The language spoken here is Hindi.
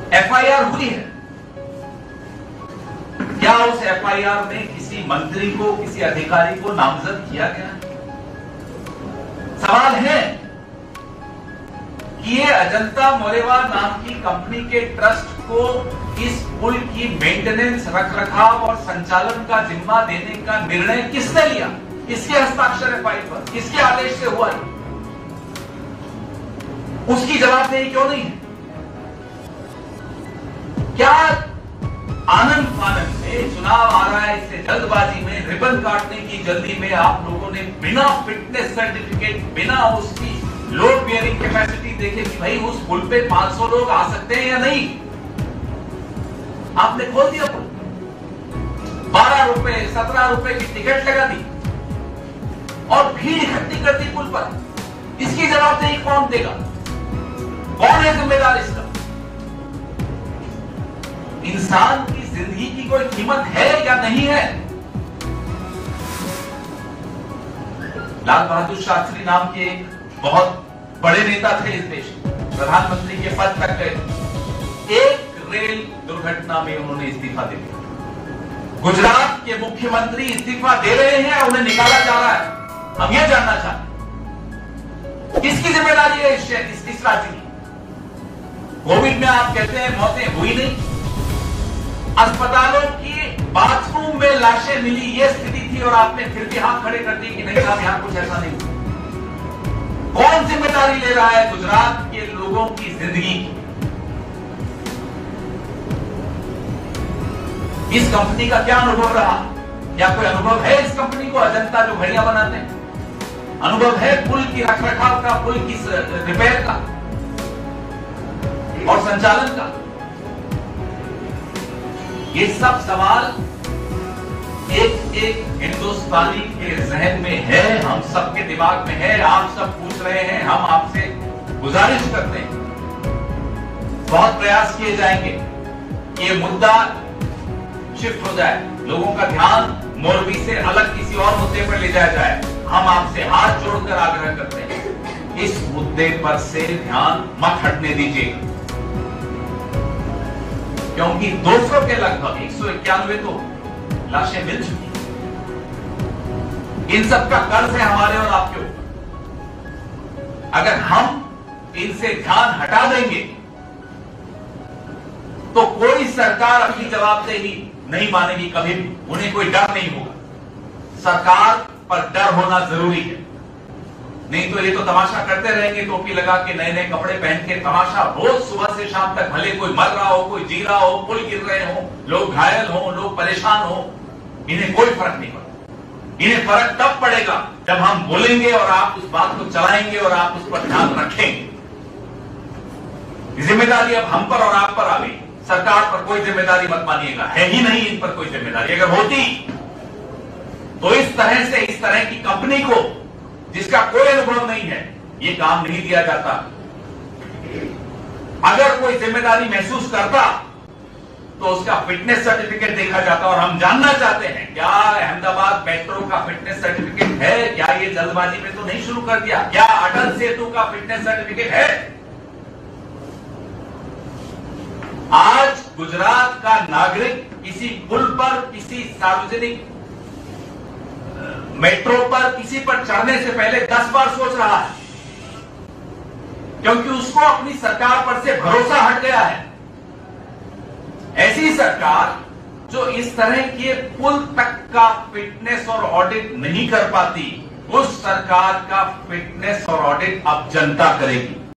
एफआईआर हुई है। क्या उस एफआईआर में किसी मंत्री को, किसी अधिकारी को नामजद किया गया? सवाल है कि ये अजंता मोरेवा नाम की कंपनी के ट्रस्ट को इस पुल की मेंटेनेंस, रखरखाव और संचालन का जिम्मा देने का निर्णय किसने लिया? किसके हस्ताक्षर है फाइल पर? किसके आदेश से हुआ है? उसकी जवाबदेही क्यों नहीं है? क्या आनंद फानंद में चुनाव आ रहा है, इससे जल्दबाजी में, रिबन काटने की जल्दी में आप लोगों ने बिना फिटनेस सर्टिफिकेट, बिना उसकी लोड बियरिंग कैपेसिटी देखे कि भाई उस पुल पे 500 लोग आ सकते हैं या नहीं, आपने खोल दिया पुल। 12 रुपए 17 रुपए की टिकट लगा दी और भीड़ इकट्ठी कर दी पुल पर। इसकी जवाबदेही कौन देगा? कौन है जिम्मेदार इसका? इंसान की जिंदगी की कोई कीमत है या नहीं है? लाल बहादुर शास्त्री नाम के एक बहुत बड़े नेता थे इस देश के, प्रधानमंत्री के पद तक गए। एक रेल दुर्घटना में उन्होंने इस्तीफा दे दिया। गुजरात के मुख्यमंत्री इस्तीफा दे रहे हैं, उन्हें निकाला जा रहा है। हम यह जानना चाहते हैं किसकी जिम्मेदारी है इस राज्य की? कोविड में आप कहते हैं मौतें हुई नहीं, अस्पतालों की बाथरूम में लाशें मिली, यह स्थिति थी और आपने फिर भी हाथ खड़े कर दिए कि नहीं साहब यहां कुछ ऐसा नहीं हुआ। कौन जिम्मेदारी ले रहा है गुजरात के लोगों की जिंदगी की? इस कंपनी का क्या अनुभव रहा? क्या कोई अनुभव है इस कंपनी को, अजंता जो घड़ियां बनाते हैं? अनुभव है पुल की रखरखाव का, पुल की रिपेयर का और संचालन का? ये सब सवाल एक एक हिंदुस्तानी के जहन में है, हम सबके दिमाग में है। आप सब पूछ रहे हैं, हम आपसे गुजारिश करते हैं, बहुत प्रयास किए जाएंगे कि ये मुद्दा शिफ्ट हो जाए, लोगों का ध्यान मोरबी से अलग किसी और मुद्दे पर ले जाया जाए। हम आपसे हाथ जोड़कर आग्रह करते हैं, इस मुद्दे पर से ध्यान मत हटने दीजिए, क्योंकि 200 के लगभग 191 तो लाशें मिल चुकी। इन सब का कर्ज है हमारे और आपके ऊपर। अगर हम इनसे ध्यान हटा देंगे तो कोई सरकार अपनी जवाबदेही नहीं मानेगी कभी भी, उन्हें कोई डर नहीं होगा। सरकार पर डर होना जरूरी है, नहीं तो ये तो तमाशा करते रहेंगे, टोपी लगा के, नए नए कपड़े पहन के तमाशा, रोज सुबह से शाम तक, भले कोई मर रहा हो, कोई जी रहा हो, पुल गिर रहे हो, लोग घायल हो, लोग परेशान हो, इन्हें कोई फर्क नहीं पड़ता। इन्हें फर्क तब पड़ेगा जब हम बोलेंगे और आप उस बात को चलाएंगे और आप उस पर ध्यान रखेंगे। जिम्मेदारी अब हम पर और आप पर आ गई। सरकार पर कोई जिम्मेदारी मत मानिएगा, है ही नहीं इन पर कोई जिम्मेदारी। अगर होती तो इस तरह की कंपनी को, जिसका कोई अनुभव नहीं है, ये काम नहीं दिया जाता। अगर कोई जिम्मेदारी महसूस करता तो उसका फिटनेस सर्टिफिकेट देखा जाता। और हम जानना चाहते हैं, क्या अहमदाबाद मेट्रो का फिटनेस सर्टिफिकेट है? क्या ये जल्दबाजी में तो नहीं शुरू कर दिया? क्या अटल सेतु का फिटनेस सर्टिफिकेट है? आज गुजरात का नागरिक किसी पुल पर, किसी सार्वजनिक मेट्रो पर, किसी पर चढ़ने से पहले 10 बार सोच रहा है, क्योंकि उसको अपनी सरकार पर से भरोसा हट गया है। ऐसी सरकार जो इस तरह के पुल तक का फिटनेस और ऑडिट नहीं कर पाती, उस सरकार का फिटनेस और ऑडिट अब जनता करेगी।